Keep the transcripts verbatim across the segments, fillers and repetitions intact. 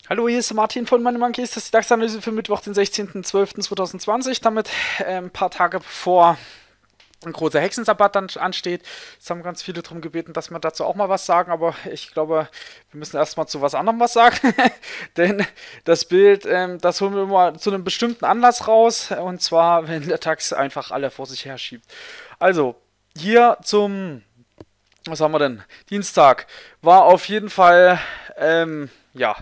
Hallo, hier ist Martin von Money Monkeys. Das ist die DAX-Analyse für Mittwoch, den sechzehnten zwölften zweitausendzwanzig. Damit äh, ein paar Tage bevor ein großer Hexensabbat dann ansteht. Jetzt haben ganz viele darum gebeten, dass wir dazu auch mal was sagen, aber ich glaube, wir müssen erstmal zu was anderem was sagen. Denn das Bild, ähm, das holen wir mal zu einem bestimmten Anlass raus. Und zwar, wenn der DAX einfach alle vor sich her schiebt. Also, hier zum, was haben wir denn? Dienstag war auf jeden Fall, ähm, ja,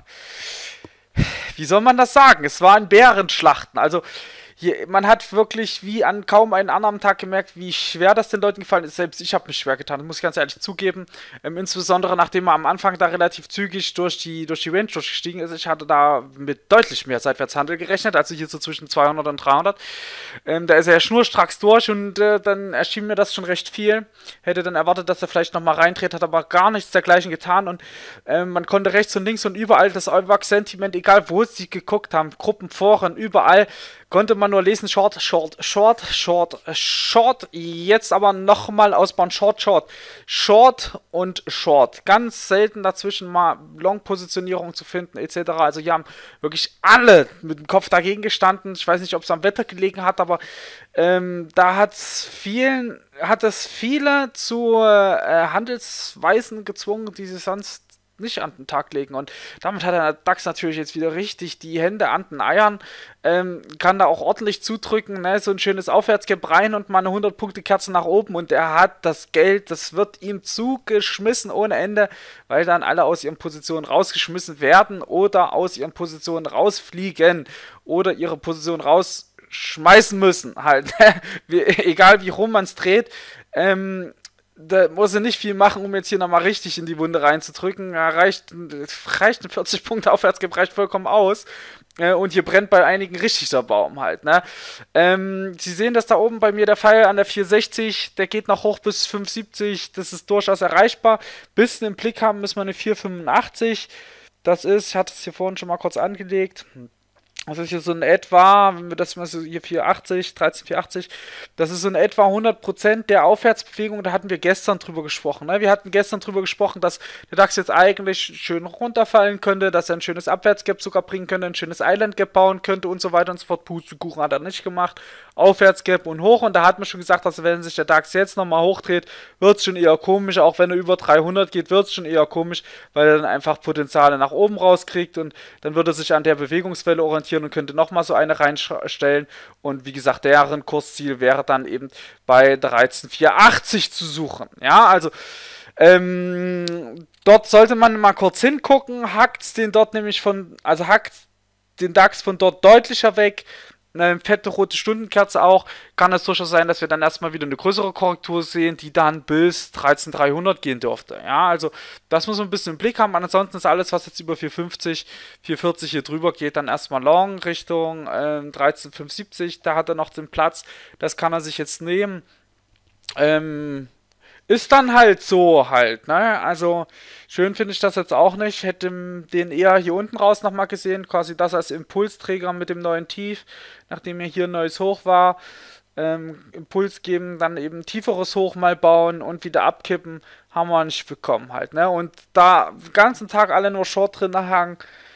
wie soll man das sagen? Es waren Bärenschlachten. Also hier, man hat wirklich wie an kaum einen anderen Tag gemerkt, wie schwer das den Leuten gefallen ist. Selbst ich habe mich schwer getan, das muss ich ganz ehrlich zugeben. Ähm, insbesondere nachdem man am Anfang da relativ zügig durch die, durch die Range durchgestiegen ist. Ich hatte da mit deutlich mehr Seitwärtshandel gerechnet, also hier so zwischen zweihundert und dreihundert. Ähm, da ist er ja schnurstracks durch und äh, dann erschien mir das schon recht viel. Hätte dann erwartet, dass er vielleicht nochmal reindreht, hat aber gar nichts dergleichen getan und ähm, man konnte rechts und links und überall das Euwax-Sentiment, egal wo sie geguckt haben, Gruppen, Foren, überall, konnte man nur lesen, Short, Short, Short, Short, Short, jetzt aber nochmal ausbauen, Short, Short, Short und Short. Ganz selten dazwischen mal Long-Positionierung zu finden, et cetera. Also hier haben wirklich alle mit dem Kopf dagegen gestanden. Ich weiß nicht, ob es am Wetter gelegen hat, aber ähm, da hat es vielen, hat es viele zu äh, Handelsweisen gezwungen, die sie sonst nicht an den Tag legen. Und damit hat der DAX natürlich jetzt wieder richtig die Hände an den Eiern. Ähm, kann da auch ordentlich zudrücken. Ne? So ein schönes Aufwärtsgap rein und mal eine hundert-Punkte-Kerze nach oben. Und er hat das Geld, das wird ihm zugeschmissen ohne Ende, weil dann alle aus ihren Positionen rausgeschmissen werden oder aus ihren Positionen rausfliegen oder ihre Position rausschmeißen müssen. Halt. wie, egal wie rum man es dreht. Ähm, da muss er nicht viel machen, um jetzt hier nochmal richtig in die Wunde reinzudrücken. Ja, reicht, reicht ein vierzig Punkte Aufwärtsgap, reicht vollkommen aus. Äh, und hier brennt bei einigen richtig der Baum halt, ne? Ähm, Sie sehen das da oben bei mir, der Pfeil an der vierhundertsechzig, der geht noch hoch bis fünfhundertsiebzig, das ist durchaus erreichbar. Bisschen im Blick haben müssen wir eine vierhundertfünfundachtzig. Das ist, ich hatte es hier vorhin schon mal kurz angelegt. Das ist hier so in etwa, wenn wir das mal so hier vierhundertachtzig, dreizehn vierhundertachtzig, das ist so in etwa hundert Prozent der Aufwärtsbewegung, da hatten wir gestern drüber gesprochen. Ne? Wir hatten gestern drüber gesprochen, dass der DAX jetzt eigentlich schön runterfallen könnte, dass er ein schönes Abwärtsgap sogar bringen könnte, ein schönes Island Gap bauen könnte und so weiter und so fort. Pustekuchen hat er nicht gemacht. Aufwärtsgap und hoch und da hat man schon gesagt, dass wenn sich der DAX jetzt nochmal hochdreht, wird es schon eher komisch, auch wenn er über dreihundert geht, wird es schon eher komisch, weil er dann einfach Potenziale nach oben rauskriegt und dann wird er sich an der Bewegungswelle orientieren und könnte nochmal so eine reinstellen. Und wie gesagt, deren Kursziel wäre dann eben bei dreizehn vierhundertachtzig zu suchen. Ja, also ähm, dort sollte man mal kurz hingucken, hackt den dort nämlich von, also hackt den DAX von dort deutlicher weg. Eine fette rote Stundenkerze auch, kann es durchaus sein, dass wir dann erstmal wieder eine größere Korrektur sehen, die dann bis dreizehn dreihundert gehen dürfte. Ja, also das muss man ein bisschen im Blick haben. Ansonsten ist alles, was jetzt über vierhundertfünfzig, vierhundertvierzig hier drüber geht, dann erstmal long Richtung ähm, dreizehn fünfundsiebzig. Da hat er noch den Platz, das kann er sich jetzt nehmen. Ähm, ist dann halt so halt, ne? Also schön finde ich das jetzt auch nicht. Hätte den eher hier unten raus nochmal gesehen, quasi das als Impulsträger mit dem neuen Tief, nachdem hier hier ein neues Hoch war. Ähm, Impuls geben, dann eben tieferes Hoch mal bauen und wieder abkippen, haben wir nicht bekommen halt, ne? Und da den ganzen Tag alle nur Short drin hangen,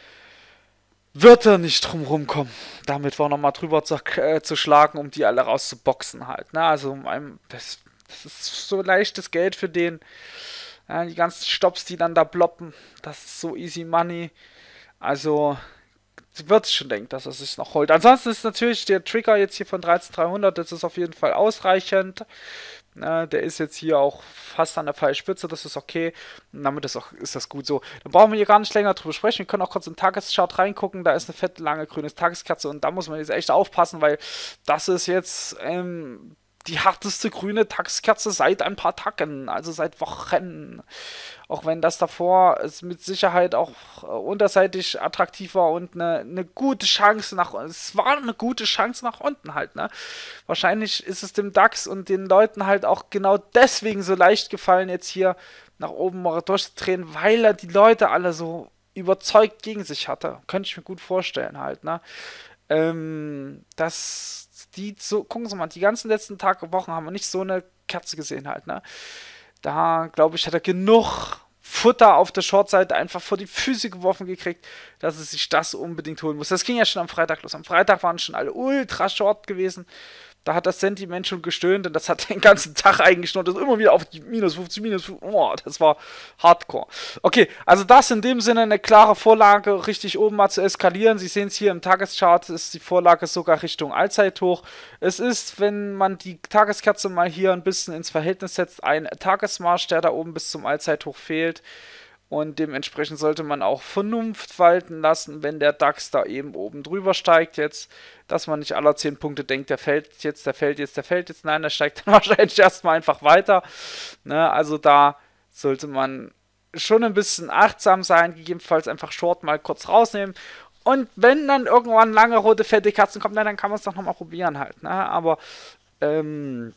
wird er nicht drum rumkommen. Damit war nochmal drüber zu, äh, zu schlagen, um die alle rauszuboxen halt, ne? Also um das das ist so leichtes Geld für den. Ja, die ganzen Stops, die dann da ploppen, das ist so easy money. Also, wird schon denken, dass er sich noch holt. Ansonsten ist natürlich der Trigger jetzt hier von dreizehn dreihundert, das ist auf jeden Fall ausreichend. Ja, der ist jetzt hier auch fast an der Pfeilspitze, das ist okay. Und damit ist, auch, ist das gut so. Dann brauchen wir hier gar nicht länger drüber sprechen. Wir können auch kurz in den Tageschart reingucken. Da ist eine fette, lange grüne Tageskerze und da muss man jetzt echt aufpassen, weil das ist jetzt ähm, die harteste grüne Tageskerze seit ein paar Tagen, also seit Wochen. Auch wenn das davor es mit Sicherheit auch äh, unterseitig attraktiv war und eine, eine gute Chance nach es war eine gute Chance nach unten halt, ne? Wahrscheinlich ist es dem DAX und den Leuten halt auch genau deswegen so leicht gefallen, jetzt hier nach oben mal durchzudrehen, weil er die Leute alle so überzeugt gegen sich hatte. Könnte ich mir gut vorstellen halt, ne? Ähm, das, die, so, gucken Sie mal, die ganzen letzten Tage, Wochen haben wir nicht so eine Kerze gesehen halt, ne? Da, glaube ich, hat er genug Futter auf der Shortseite einfach vor die Füße geworfen gekriegt, dass es sich das unbedingt holen muss. Das ging ja schon am Freitag los. Am Freitag waren schon alle ultra short gewesen. Da hat das Sentiment schon gestöhnt und das hat den ganzen Tag eigentlich nur das immer wieder auf die minus fünfzig, minus fünfzig. Oh, das war Hardcore. Okay, also das in dem Sinne eine klare Vorlage, richtig oben mal zu eskalieren. Sie sehen es hier im Tageschart, ist die Vorlage sogar Richtung Allzeithoch. Es ist, wenn man die Tageskerze mal hier ein bisschen ins Verhältnis setzt, ein Tagesmarsch, der da oben bis zum Allzeithoch fehlt. Und dementsprechend sollte man auch Vernunft walten lassen, wenn der DAX da eben oben drüber steigt jetzt, dass man nicht aller zehn Punkte denkt, der fällt jetzt, der fällt jetzt, der fällt jetzt. Nein, der steigt dann wahrscheinlich erstmal einfach weiter. Ne, also da sollte man schon ein bisschen achtsam sein, gegebenenfalls einfach Short mal kurz rausnehmen. Und wenn dann irgendwann lange rote, fette Kerzen kommen, dann kann man es doch nochmal probieren halt. Ne? Aber ähm,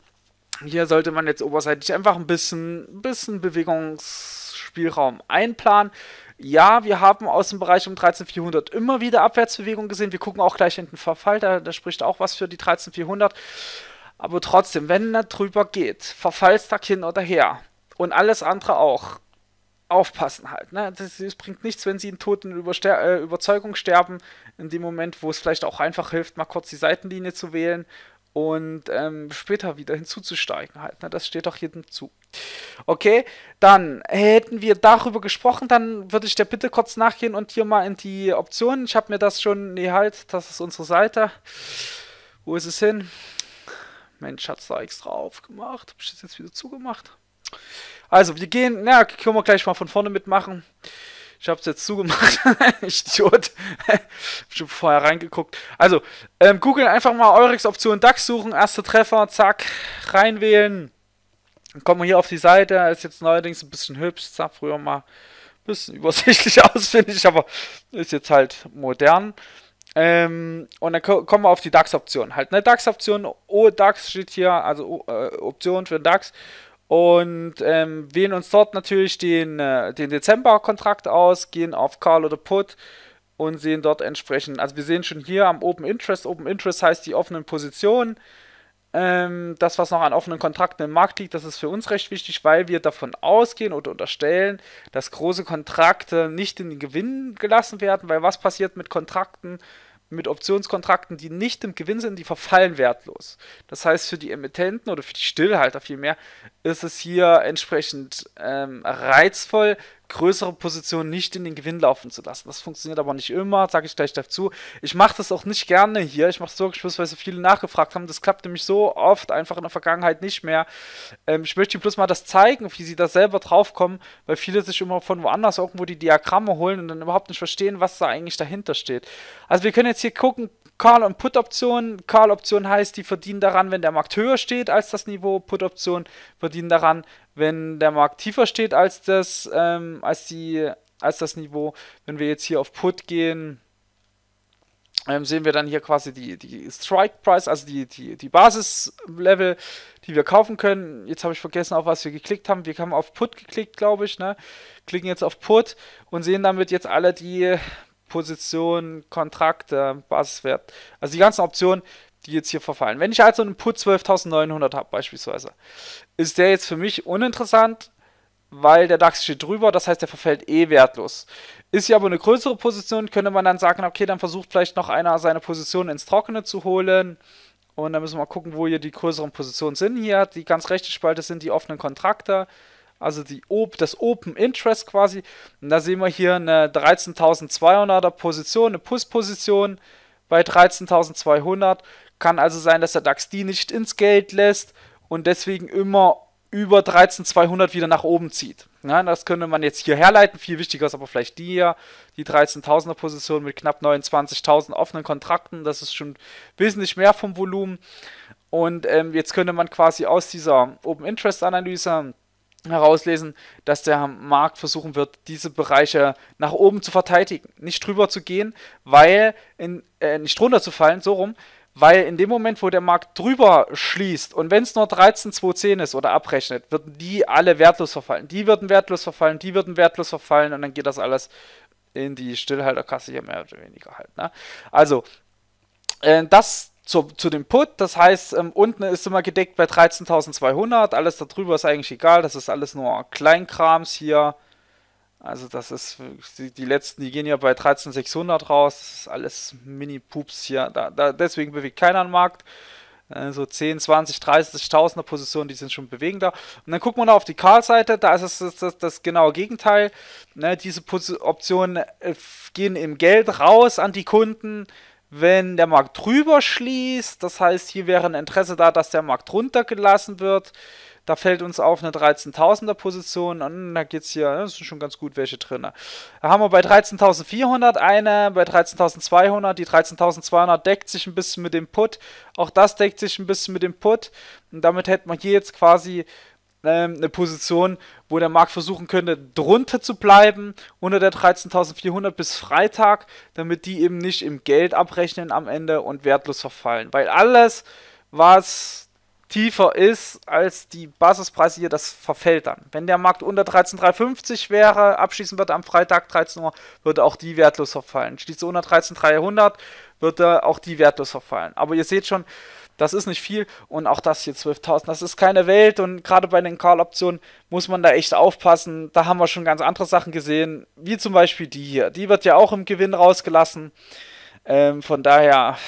hier sollte man jetzt oberseitig einfach ein bisschen, ein bisschen Bewegungsspielraum einplanen. Ja, wir haben aus dem Bereich um dreizehntausendvierhundert immer wieder Abwärtsbewegung gesehen. Wir gucken auch gleich in den Verfall, da, da spricht auch was für die dreizehntausendvierhundert. Aber trotzdem, wenn er drüber geht, Verfallstag hin oder her und alles andere auch, aufpassen halt. Ne? Das, das bringt nichts, wenn sie in toten Überster äh, Überzeugung sterben, in dem Moment, wo es vielleicht auch einfach hilft, mal kurz die Seitenlinie zu wählen und ähm, später wieder hinzuzusteigen halt. Ne? Das steht doch jedem zu. Okay, dann hätten wir darüber gesprochen, dann würde ich der Bitte kurz nachgehen und hier mal in die Optionen. Ich habe mir das schon, nee halt, das ist unsere Seite. Wo ist es hin? Mensch, hat es da extra aufgemacht. Habe ich das jetzt wieder zugemacht? Also, wir gehen, na, können wir gleich mal von vorne mitmachen. Ich habe es jetzt zugemacht. Ich Idiot. Schon vorher reingeguckt. Also, ähm, googeln einfach mal Eurex-Option DAX suchen, erster Treffer, zack, reinwählen. Dann kommen wir hier auf die Seite. Ist jetzt neuerdings ein bisschen hübsch. Sah früher mal ein bisschen übersichtlich aus, finde ich, aber ist jetzt halt modern. Ähm, und dann kommen wir auf die DAX-Option. Halt, ne, DAX-Option, O DAX steht hier, also äh, Option für den DAX. Und ähm, wählen uns dort natürlich den, äh, den Dezember-Kontrakt aus, gehen auf Call oder Put und sehen dort entsprechend, also wir sehen schon hier am Open Interest, Open Interest heißt die offenen Positionen, ähm, das was noch an offenen Kontrakten im Markt liegt, das ist für uns recht wichtig, weil wir davon ausgehen oder unterstellen, dass große Kontrakte nicht in den Gewinn gelassen werden, weil was passiert mit Kontrakten, mit Optionskontrakten, die nicht im Gewinn sind, die verfallen wertlos. Das heißt, für die Emittenten oder für die Stillhalter vielmehr ist es hier entsprechend ähm, reizvoll, größere Positionen nicht in den Gewinn laufen zu lassen. Das funktioniert aber nicht immer, sage ich gleich dazu. Ich mache das auch nicht gerne hier. Ich mache es wirklich bloß, weil so viele nachgefragt haben. Das klappt nämlich so oft einfach in der Vergangenheit nicht mehr. Ähm, ich möchte Ihnen bloß mal das zeigen, wie Sie da selber drauf kommen, weil viele sich immer von woanders irgendwo die Diagramme holen und dann überhaupt nicht verstehen, was da eigentlich dahinter steht. Also wir können jetzt hier gucken, Call- und Put-Option. Call-Option heißt, die verdienen daran, wenn der Markt höher steht als das Niveau. Put-Option verdienen daran, wenn der Markt tiefer steht als das, ähm, als die, als das Niveau. Wenn wir jetzt hier auf Put gehen, ähm, sehen wir dann hier quasi die, die Strike-Price, also die, die, die Basis-Level, die wir kaufen können. Jetzt habe ich vergessen, auf was wir geklickt haben. Wir haben auf Put geklickt, glaube ich. Ne? Klicken jetzt auf Put und sehen damit jetzt alle die Position, Kontrakte, Basiswert, also die ganzen Optionen, die jetzt hier verfallen. Wenn ich also einen Put zwölftausendneunhundert habe beispielsweise, ist der jetzt für mich uninteressant, weil der DAX steht drüber, das heißt, der verfällt eh wertlos. Ist hier aber eine größere Position, könnte man dann sagen, okay, dann versucht vielleicht noch einer seine Position ins Trockene zu holen und dann müssen wir mal gucken, wo hier die größeren Positionen sind. Hier, die ganz rechte Spalte sind die offenen Kontrakte, also die, das Open Interest quasi. Und da sehen wir hier eine dreizehntausendzweihunderter Position, eine Push-Position bei dreizehntausendzweihundert. Kann also sein, dass der DAX die nicht ins Geld lässt und deswegen immer über dreizehntausendzweihundert wieder nach oben zieht. Ja, das könnte man jetzt hier herleiten. Viel wichtiger ist aber vielleicht die hier, die dreizehntausender Position mit knapp neunundzwanzigtausend offenen Kontrakten. Das ist schon wesentlich mehr vom Volumen. Und ähm, jetzt könnte man quasi aus dieser Open Interest Analyse herauslesen, dass der Markt versuchen wird, diese Bereiche nach oben zu verteidigen, nicht drüber zu gehen, weil in, äh, nicht runter zu fallen, so rum, weil in dem Moment, wo der Markt drüber schließt und wenn es nur dreizehn Komma zweihundertzehn ist oder abrechnet, würden die alle wertlos verfallen. Die würden wertlos verfallen, die würden wertlos verfallen und dann geht das alles in die Stillhalterkasse hier mehr oder weniger halt. Ne? Also, äh, das zu, zu dem Put. Das heißt, ähm, unten ist immer gedeckt bei dreizehntausendzweihundert. Alles darüber ist eigentlich egal. Das ist alles nur Kleinkrams hier. Also das ist, die, die letzten, die gehen ja bei dreizehntausendsechshundert raus. Das ist alles Mini-Pups hier. Da, da, deswegen bewegt keiner den Markt. Äh, so zehn, zwanzig, dreißigtausender Positionen, die sind schon bewegender. Und dann guckt man da auf die Call-Seite, da ist es das, das, das genaue Gegenteil. Ne, diese Pos Optionen äh, gehen im Geld raus an die Kunden, wenn der Markt drüber schließt. Das heißt, hier wäre ein Interesse da, dass der Markt runtergelassen wird. Da fällt uns auf eine dreizehntausender Position und da geht es hier, da sind schon ganz gut welche drin. Da haben wir bei dreizehntausendvierhundert eine, bei dreizehntausendzweihundert, die dreizehntausendzweihundert deckt sich ein bisschen mit dem Put, auch das deckt sich ein bisschen mit dem Put und damit hätten wir hier jetzt quasi ähm, eine Position, wo der Markt versuchen könnte, drunter zu bleiben, unter der dreizehntausendvierhundert bis Freitag, damit die eben nicht im Geld abrechnen am Ende und wertlos verfallen, weil alles, was tiefer ist als die Basispreise hier, das verfällt dann. Wenn der Markt unter dreizehntausenddreihundertfünfzig wäre, abschließen wird am Freitag dreizehn Uhr, würde auch die wertlos verfallen. Schließt unter dreizehntausenddreihundert, würde auch die wertlos verfallen. Aber ihr seht schon, das ist nicht viel und auch das hier zwölftausend, das ist keine Welt und gerade bei den Call-Optionen muss man da echt aufpassen. Da haben wir schon ganz andere Sachen gesehen, wie zum Beispiel die hier. Die wird ja auch im Gewinn rausgelassen. Ähm, von daher...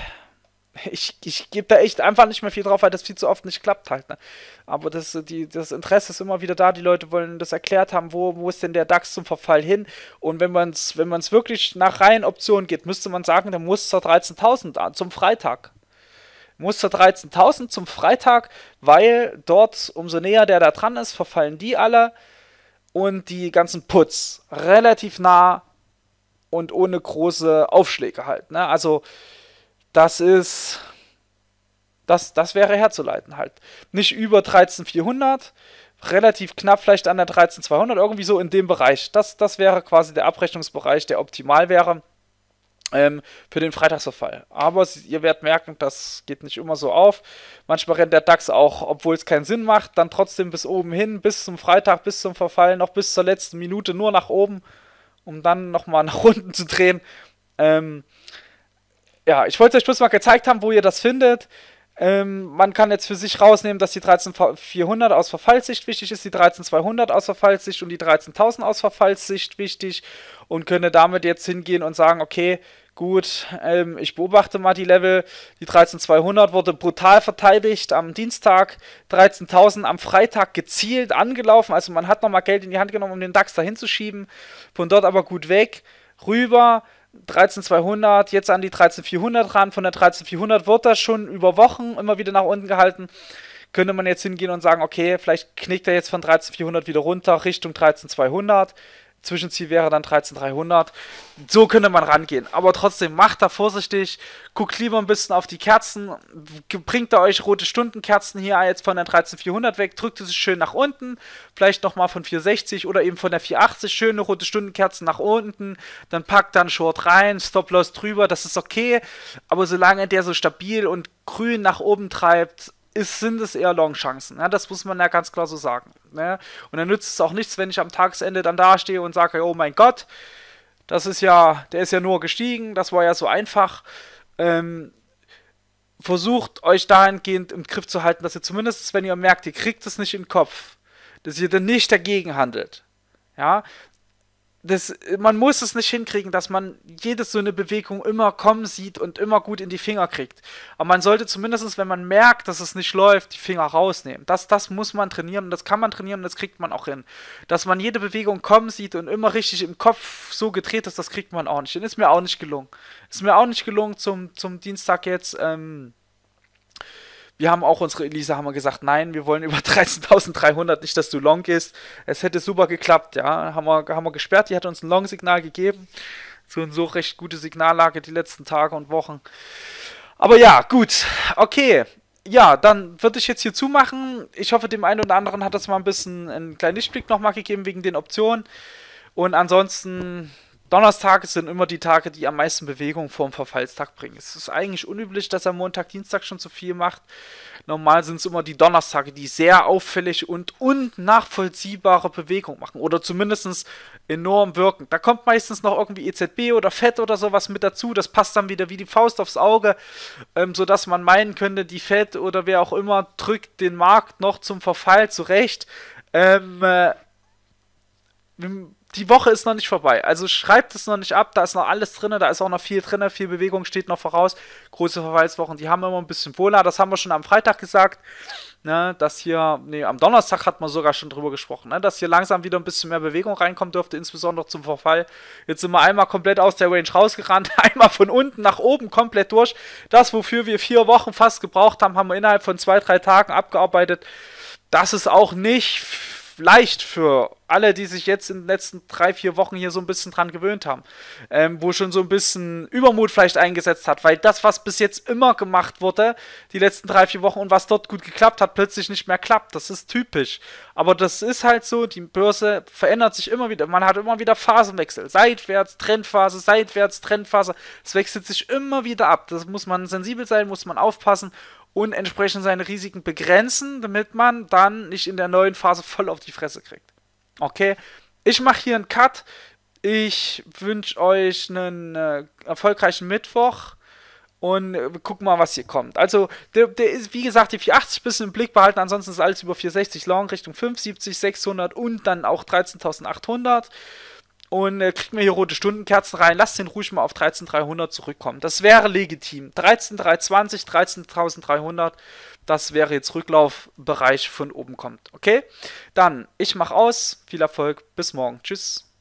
Ich, ich gebe da echt einfach nicht mehr viel drauf, weil das viel zu oft nicht klappt halt. Ne? Aber das, die, das Interesse ist immer wieder da. Die Leute wollen das erklärt haben, wo, wo ist denn der DAX zum Verfall hin? Und wenn man es wenn man's wirklich nach reinen Optionen geht, müsste man sagen, der muss zur dreizehntausend zum Freitag. Muss zur dreizehntausend zum Freitag, weil dort, umso näher der da dran ist, verfallen die alle. Und die ganzen Puts relativ nah und ohne große Aufschläge halt. Ne? Also das ist, das, das wäre herzuleiten halt. Nicht über dreizehntausendvierhundert, relativ knapp vielleicht an der dreizehntausendzweihundert, irgendwie so in dem Bereich. Das, das wäre quasi der Abrechnungsbereich, der optimal wäre ähm, für den Freitagsverfall. Aber ihr werdet merken, das geht nicht immer so auf. Manchmal rennt der DAX auch, obwohl es keinen Sinn macht, dann trotzdem bis oben hin, bis zum Freitag, bis zum Verfall, noch bis zur letzten Minute nur nach oben, um dann nochmal nach unten zu drehen. Ähm, Ja, ich wollte euch bloß mal gezeigt haben, wo ihr das findet. Ähm, man kann jetzt für sich rausnehmen, dass die dreizehntausendvierhundert aus Verfallssicht wichtig ist, die dreizehntausendzweihundert aus Verfallssicht und die dreizehntausend aus Verfallssicht wichtig und könne damit jetzt hingehen und sagen, okay, gut, ähm, ich beobachte mal die Level. Die dreizehntausendzweihundert wurde brutal verteidigt am Dienstag, dreizehntausend am Freitag gezielt angelaufen, also man hat nochmal Geld in die Hand genommen, um den DAX dahin zu schieben, von dort aber gut weg, rüber, dreizehntausendzweihundert, jetzt an die dreizehntausendvierhundert ran, von der dreizehntausendvierhundert wird das schon über Wochen immer wieder nach unten gehalten, könnte man jetzt hingehen und sagen, okay, vielleicht knickt er jetzt von dreizehntausendvierhundert wieder runter Richtung dreizehntausendzweihundert, Zwischenziel wäre dann dreizehntausenddreihundert, so könnte man rangehen, aber trotzdem macht da vorsichtig, guckt lieber ein bisschen auf die Kerzen, bringt da euch rote Stundenkerzen hier jetzt von der dreizehntausendvierhundert weg, drückt es schön nach unten, vielleicht nochmal von vierhundertsechzig oder eben von der vierhundertachtzig, schöne rote Stundenkerzen nach unten, dann packt dann Short rein, Stop-Loss drüber, das ist okay, aber solange der so stabil und grün nach oben treibt, ist, sind es eher Long-Chancen. Ja, das muss man ja ganz klar so sagen. Ne? Und dann nützt es auch nichts, wenn ich am Tagesende dann dastehe und sage, oh mein Gott, das ist ja, der ist ja nur gestiegen, das war ja so einfach. Ähm, versucht euch dahingehend im Griff zu halten, dass ihr zumindest, wenn ihr merkt, ihr kriegt es nicht in den Kopf, dass ihr dann nicht dagegen handelt. Ja, das, man muss es nicht hinkriegen, dass man jede so eine Bewegung immer kommen sieht und immer gut in die Finger kriegt. Aber man sollte zumindest, wenn man merkt, dass es nicht läuft, die Finger rausnehmen. Das, das muss man trainieren und das kann man trainieren und das kriegt man auch hin. Dass man jede Bewegung kommen sieht und immer richtig im Kopf so gedreht ist, das kriegt man auch nicht. Und ist mir auch nicht gelungen. Ist mir auch nicht gelungen zum, zum Dienstag jetzt, ähm, wir haben auch unsere Elise haben wir gesagt, nein, wir wollen über dreizehntausenddreihundert nicht, dass du long gehst. Es hätte super geklappt, ja. Haben wir, haben wir gesperrt, die hat uns ein Long-Signal gegeben. So und so recht gute Signallage die letzten Tage und Wochen. Aber ja, gut, okay. Ja, dann würde ich jetzt hier zumachen. Ich hoffe, dem einen oder anderen hat das mal ein bisschen einen kleinen Lichtblick nochmal gegeben wegen den Optionen. Und ansonsten Donnerstage sind immer die Tage, die am meisten Bewegung vor dem Verfallstag bringen. Es ist eigentlich unüblich, dass er Montag, Dienstag schon so viel macht. Normal sind es immer die Donnerstage, die sehr auffällig und unnachvollziehbare Bewegung machen. Oder zumindest enorm wirken. Da kommt meistens noch irgendwie E Z B oder Fed oder sowas mit dazu. Das passt dann wieder wie die Faust aufs Auge, ähm, sodass man meinen könnte, die Fed oder wer auch immer drückt den Markt noch zum Verfall zurecht. Ähm, äh, die Woche ist noch nicht vorbei. Also schreibt es noch nicht ab, da ist noch alles drin, da ist auch noch viel drin, viel Bewegung steht noch voraus. Große Verfallswochen, die haben immer ein bisschen Wohler, das haben wir schon am Freitag gesagt. Ne, dass hier, nee, am Donnerstag hat man sogar schon drüber gesprochen, ne, dass hier langsam wieder ein bisschen mehr Bewegung reinkommen dürfte, insbesondere zum Verfall. Jetzt sind wir einmal komplett aus der Range rausgerannt, einmal von unten nach oben komplett durch. Das, wofür wir vier Wochen fast gebraucht haben, haben wir innerhalb von zwei, drei Tagen abgearbeitet. Das ist auch nicht leicht für alle, die sich jetzt in den letzten drei, vier Wochen hier so ein bisschen dran gewöhnt haben, ähm, wo schon so ein bisschen Übermut vielleicht eingesetzt hat, weil das, was bis jetzt immer gemacht wurde, die letzten drei, vier Wochen und was dort gut geklappt hat, plötzlich nicht mehr klappt. Das ist typisch. Aber das ist halt so, die Börse verändert sich immer wieder. Man hat immer wieder Phasenwechsel. Seitwärts, Trendphase, seitwärts, Trendphase. Es wechselt sich immer wieder ab. Das muss man sensibel sein, muss man aufpassen und entsprechend seine Risiken begrenzen, damit man dann nicht in der neuen Phase voll auf die Fresse kriegt. Okay, ich mache hier einen Cut. Ich wünsche euch einen äh, erfolgreichen Mittwoch und äh, wir gucken mal, was hier kommt. Also, der, der ist, wie gesagt, die vierhundertachtzig bisschen im Blick behalten, ansonsten ist alles über vierhundertsechzig Long Richtung fünfundsiebzig, sechshundert und dann auch dreizehntausendachthundert. Und äh, kriegt mir hier rote Stundenkerzen rein. Lasst den ruhig mal auf dreizehntausenddreihundert zurückkommen. Das wäre legitim. dreizehntausenddreihundertzwanzig, dreizehntausenddreihundert. Das wäre jetzt Rücklaufbereich von oben kommt. Okay? Dann, ich mache aus. Viel Erfolg. Bis morgen. Tschüss.